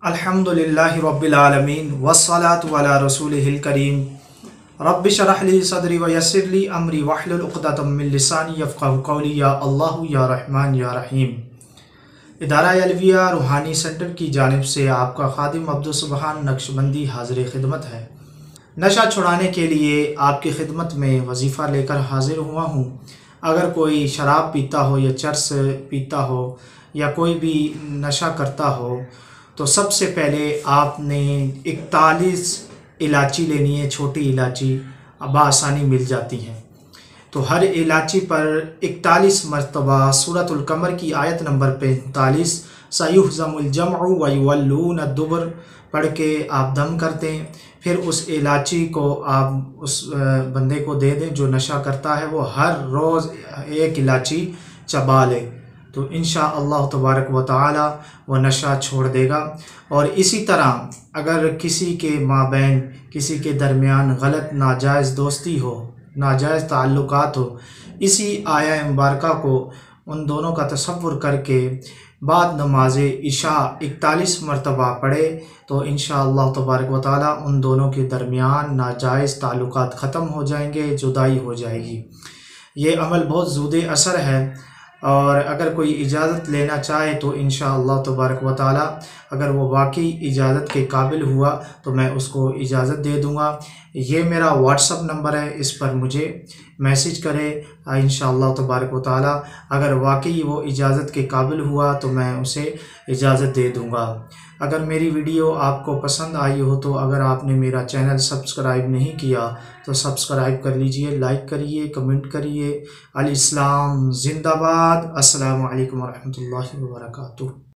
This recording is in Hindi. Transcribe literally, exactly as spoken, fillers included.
अल्हम्दुलिल्लाहि रब्बिल आलमीन वस्सलातु अला रसूलिहिल करीम रब्बि शरह ली सदरी व यस्सिर ली अमरी वहलुल उक़दतम मिन लिसानी यफ़क़हू क़ौली। या अल्लाहु या रहमान या रहीम। इदारा अलविया रूहानी सेंटर की जानिब से आपका खादिम अब्दुल सुबहान नक्शबंदी हाज़िर खिदमत है। नशा छुड़ाने के लिए आपकी खिदमत में वजीफ़ा लेकर हाज़िर हुआ हूँ। अगर कोई शराब पीता हो या चरस पीता हो या कोई भी नशा करता हो तो सबसे पहले आपने इकतालीस इलायची लेनी है। छोटी इलायची बआसानी मिल जाती हैं। तो हर इलायची पर इकतालीस मरतबा सूरतुल कमर की आयत नंबर पैंतालीस सयुहज़मुल जमअु व युवल्लून अद-दुबर पढ़ के आप दम कर दें। फिर उस इलायची को आप उस बंदे को दे दें जो नशा करता है। वो हर रोज़ एक इलायची चबा ले तो इंशाअल्लाह तबारक व तआला वो नशा छोड़ देगा। और इसी तरह अगर किसी के माबैन किसी के दरमियान गलत नाजायज़ दोस्ती हो, नाजायज़ ताल्लुकात हो, इसी आया मुबारका को उन दोनों का तसव्वुर करके बाद नमाज इशा इकतालीस मरतबा पढ़े तो इंशाअल्लाह तबारक व तआला उन दोनों के दरमियान नाजायज़ ताल्लुकात ख़त्म हो जाएंगे, जुदाई हो जाएगी। ये अमल बहुत ज़ूदे असर है। और अगर कोई इजाज़त लेना चाहे तो इंशाअल्लाह तबारक व तआला अगर वो वाकई इजाज़त के काबिल हुआ तो मैं उसको इजाज़त दे दूँगा। ये मेरा व्हाट्सअप नंबर है, इस पर मुझे मैसेज करें। इंशाअल्लाह तबारक व तआला अगर वाकई वो इजाज़त के काबिल हुआ तो मैं उसे इजाज़त दे दूँगा। अगर मेरी वीडियो आपको पसंद आई हो तो अगर आपने मेरा चैनल सब्सक्राइब नहीं किया तो सब्सक्राइब कर लीजिए, लाइक करिए, कमेंट करिए। अल इस्लाम ज़िंदाबाद। अस्सलामु अलैकुम व रहमतुल्लाहि व बरकातुहू।